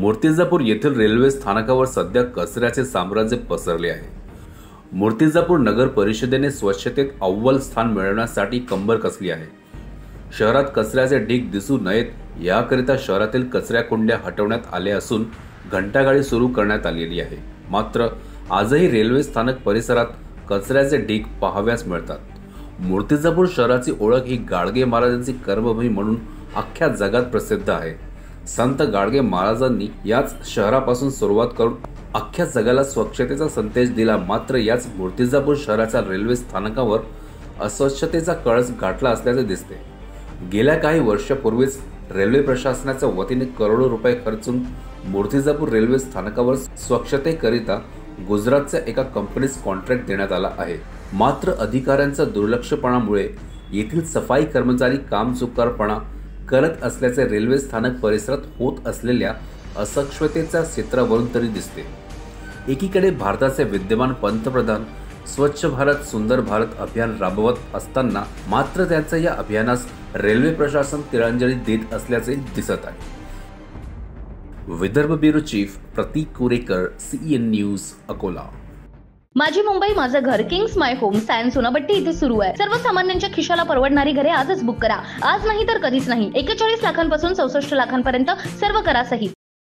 मूर्तिजापूर येथील रेल्वे स्थानकावर सध्या कचऱ्याचे साम्राज्य पसरले आहे। मूर्तिजापूर नगर परिषदेने स्वच्छतेत अव्वल स्थान मिळवण्यासाठी कंबर कसली आहे। शहरात कचऱ्याचे ढीग दिसू नयेत याकरिता शहरातील कचरा कुंड्या हटवण्यात आल्या असून घंटागाडी सुरू करण्यात आलेली आहे। मात्र आजही रेल्वे स्थानक परिसरात कचऱ्याचे ढीग पाहाव्यास मिळतात। मूर्तिजापूर शहराची ओळख ही गाडगे महाराजांची कर्मभूमी म्हणून अख्ख्या जगात प्रसिद्ध आहे। संत गाडगे महाराजांनी याच शहरापासून सुरुवात करून अख्ख्या जगाला स्वच्छतेचा संदेश दिला। मात्र याच मूर्तिजापूर शहराच्या रेल्वे स्थानकावर अस्वच्छतेचा कळस गाठला असल्याचे दिसते। गेल्या काही वर्षापूर्वीच रेल्वे प्रशासनाच्या वतीने करोडो रुपये खर्चून मूर्तिजापूर रेल्वे स्थानकावर स्वच्छतेकरिता गुजरातच्या एका कंपनीस कॉन्ट्रॅक्ट देण्यात आला आहे। मात्र अधिकाऱ्यांच्या दुर्लक्षपणामुळे येथील सफाई कर्मचारी कामचुकारपणा करत असल्याचे रेल्वे स्थानक परिसरात होत असलेल्या अस्वच्छतेच्या चित्रावरून तरी दिसते। एकीकडे भारताचे विद्यमान पंतप्रधान स्वच्छ भारत सुंदर भारत अभियान राबवत असताना मात्र त्यांच्या या अभियानास रेल्वे प्रशासन तिलांजली देत असल्याचे दिसत आहे। Vidarbha bureau chief Pratik Kurekar, CEN news, Akola. माझी मुंबई माझं घर, किंग्स माय होम, सायन्स सोनापट्टी इथे सुरू आहे। सर्वसामान्यांच्या खिशाला परवडणारी घरे आजच बुक करा। आज नाही तर कधीच नाही। 41 लाखांपासून 64 लाखांपर्यंत सर्व करा सहित।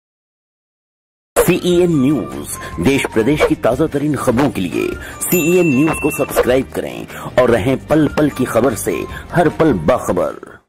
CEN न्यूज, देश प्रदेश की ताजा तरीन खबरों के लिए CEN न्यूज को सब्सक्राइब करें और रहें पल पल की खबर से हर पल बाखबर।